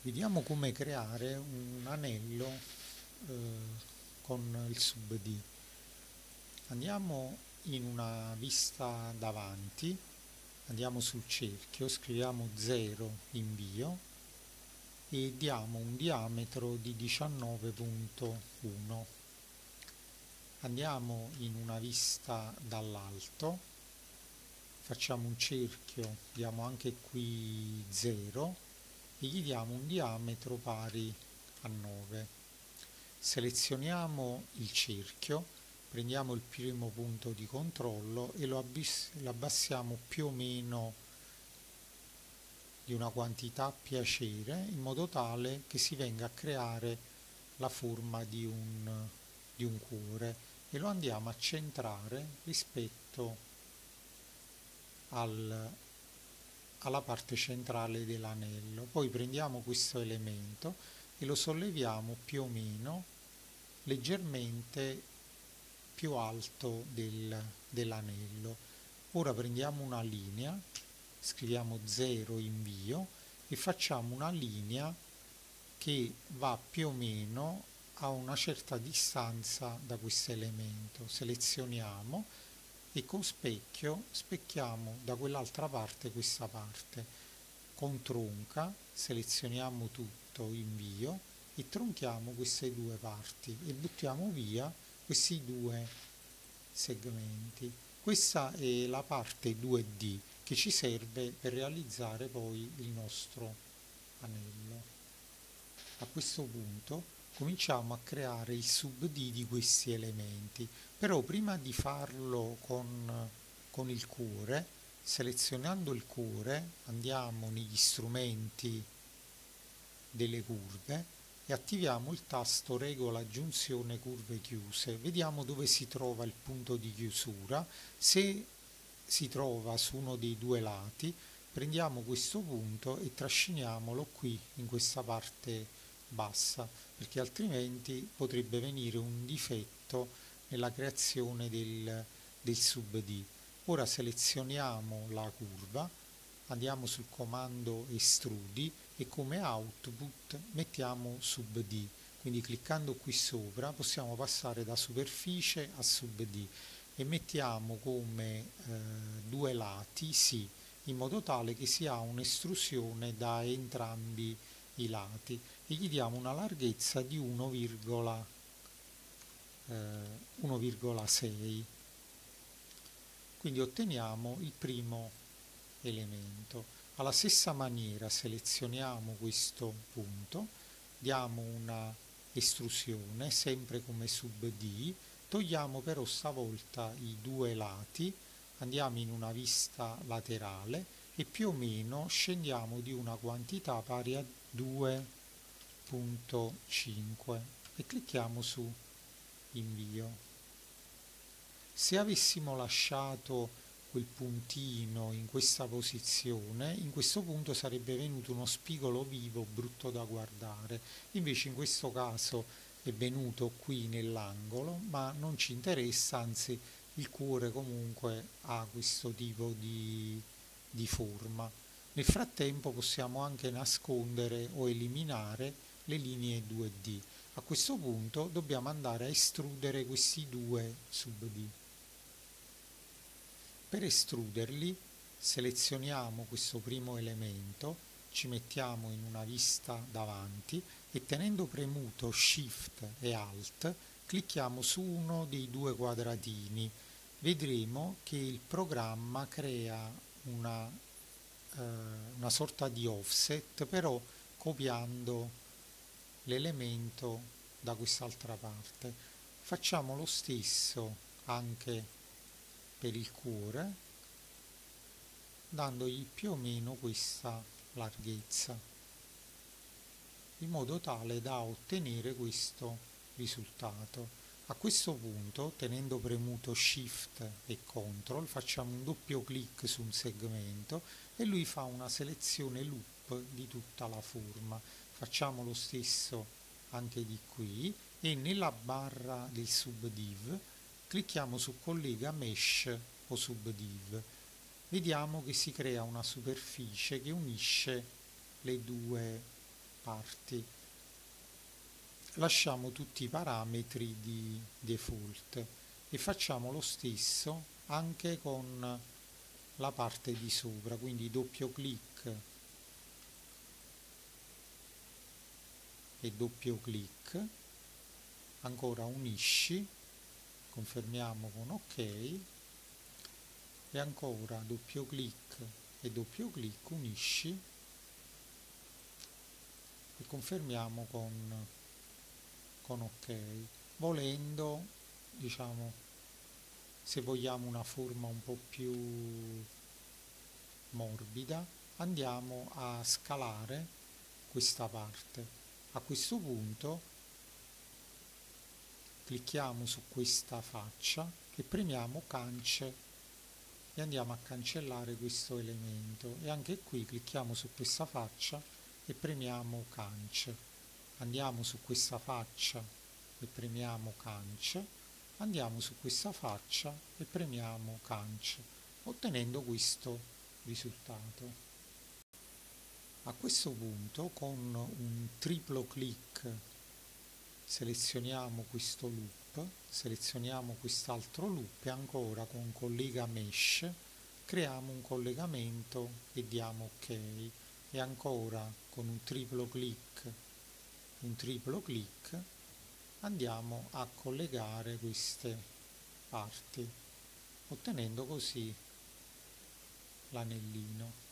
Vediamo come creare un anello con il sub-D. Andiamo in una vista davanti, andiamo sul cerchio, scriviamo 0 invio e diamo un diametro di 19.1. Andiamo in una vista dall'alto, facciamo un cerchio, diamo anche qui 0 e gli diamo un diametro pari a 9. Selezioniamo il cerchio, prendiamo il primo punto di controllo e lo abbassiamo più o meno di una quantità a piacere, in modo tale che si venga a creare la forma di un cuore, e lo andiamo a centrare rispetto alla parte centrale dell'anello. Poi prendiamo questo elemento e lo solleviamo più o meno leggermente più alto dell'anello. Ora prendiamo una linea, scriviamo 0 invio e facciamo una linea che va più o meno a una certa distanza da questo elemento. Selezioniamo e con specchio specchiamo da quell'altra parte questa parte. Con tronca selezioniamo tutto, invio, e tronchiamo queste due parti e buttiamo via questi due segmenti. Questa è la parte 2D che ci serve per realizzare poi il nostro anello. A questo punto cominciamo a creare il sub-D di questi elementi, però prima di farlo con il cuore, selezionando il cuore, andiamo negli strumenti delle curve e attiviamo il tasto regola giunzione curve chiuse. Vediamo dove si trova il punto di chiusura. Se si trova su uno dei due lati, prendiamo questo punto e trasciniamolo qui in questa parte bassa, perché altrimenti potrebbe venire un difetto nella creazione del sub-D. Ora selezioniamo la curva, andiamo sul comando estrudi e come output mettiamo sub-D. Quindi cliccando qui sopra possiamo passare da superficie a sub-D e mettiamo come due lati sì, in modo tale che si ha un'estrusione da entrambi i lati e gli diamo una larghezza di 1,6. Quindi otteniamo il primo elemento. Alla stessa maniera selezioniamo questo punto, diamo una estrusione sempre come sub D, togliamo però stavolta i due lati, andiamo in una vista laterale e più o meno scendiamo di una quantità pari a 2.5 e clicchiamo su invio. Se avessimo lasciato quel puntino in questa posizione, in questo punto sarebbe venuto uno spigolo vivo brutto da guardare. Invece in questo caso è venuto qui nell'angolo, ma non ci interessa, anzi il cuore comunque ha questo tipo di forma. Nel frattempo possiamo anche nascondere o eliminare le linee 2D. A questo punto dobbiamo andare a estrudere questi due sub-D. Per estruderli selezioniamo questo primo elemento, ci mettiamo in una vista davanti e tenendo premuto Shift e Alt clicchiamo su uno dei due quadratini. Vedremo che il programma crea una sorta di offset, però copiando l'elemento da quest'altra parte. Facciamo lo stesso anche per il cuore, dandogli più o meno questa larghezza, in modo tale da ottenere questo risultato. A questo punto, tenendo premuto Shift e Ctrl, facciamo un doppio clic su un segmento e lui fa una selezione loop di tutta la forma. Facciamo lo stesso anche di qui e nella barra del subdiv clicchiamo su collega mesh o subdiv. Vediamo che si crea una superficie che unisce le due parti. Lasciamo tutti i parametri di default e facciamo lo stesso anche con la parte di sopra, quindi doppio clic e doppio clic, ancora unisci, confermiamo con ok e ancora doppio clic e doppio clic, unisci e confermiamo con ok. Volendo, diciamo, se vogliamo una forma un po' più morbida, andiamo a scalare questa parte. A questo punto clicchiamo su questa faccia e premiamo cance e andiamo a cancellare questo elemento, e anche qui clicchiamo su questa faccia e premiamo cance, andiamo su questa faccia e premiamo cance, andiamo su questa faccia e premiamo cance, ottenendo questo risultato. A questo punto con un triplo clic selezioniamo questo loop, selezioniamo quest'altro loop e ancora con collega mesh creiamo un collegamento e diamo ok, e ancora con un triplo clic andiamo a collegare queste parti, ottenendo così l'anellino.